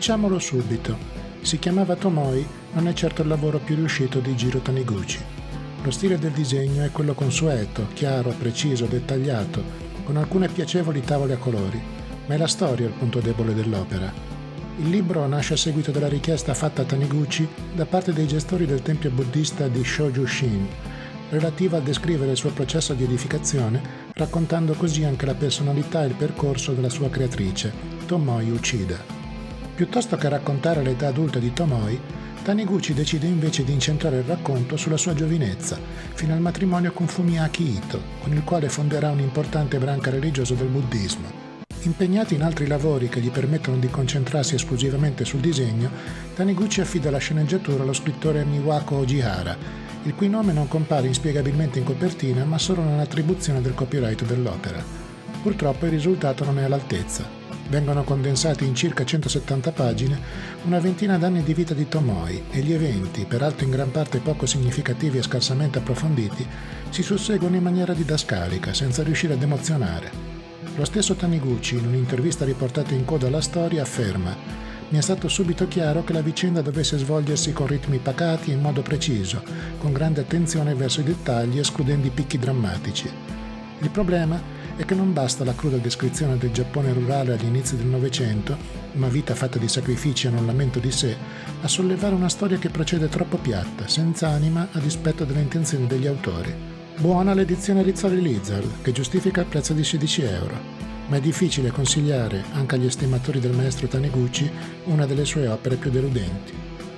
Diciamolo subito, si chiamava Tomoi non è certo il lavoro più riuscito di Jiro Taniguchi. Lo stile del disegno è quello consueto, chiaro, preciso, dettagliato, con alcune piacevoli tavole a colori, ma è la storia il punto debole dell'opera. Il libro nasce a seguito della richiesta fatta a Taniguchi da parte dei gestori del tempio buddista di Shōjū-shin, relativa a descrivere il suo processo di edificazione, raccontando così anche la personalità e il percorso della sua creatrice, Tomoe Uchida. Piuttosto che raccontare l'età adulta di Tomoe, Taniguchi decide invece di incentrare il racconto sulla sua giovinezza, fino al matrimonio con Fumiaki Ito, con il quale fonderà un'importante branca religiosa del buddismo. Impegnato in altri lavori che gli permettono di concentrarsi esclusivamente sul disegno, Taniguchi affida la sceneggiatura allo scrittore Miwako Ojihara, il cui nome non compare inspiegabilmente in copertina ma solo nell'attribuzione del copyright dell'opera. Purtroppo il risultato non è all'altezza. Vengono condensati in circa 170 pagine una ventina d'anni di vita di Tomoe e gli eventi, peraltro in gran parte poco significativi e scarsamente approfonditi, si susseguono in maniera didascalica, senza riuscire ad emozionare. Lo stesso Taniguchi, in un'intervista riportata in coda alla storia, afferma: «Mi è stato subito chiaro che la vicenda dovesse svolgersi con ritmi pacati e in modo preciso, con grande attenzione verso i dettagli, escludendo i picchi drammatici. Il problema è che non basta la cruda descrizione del Giappone rurale agli inizi del Novecento, una vita fatta di sacrifici e non lamento di sé, a sollevare una storia che procede troppo piatta, senza anima, a dispetto delle intenzioni degli autori. Buona l'edizione Rizzoli Lizard, che giustifica il prezzo di 16 euro, ma è difficile consigliare, anche agli estimatori del maestro Taniguchi, una delle sue opere più deludenti».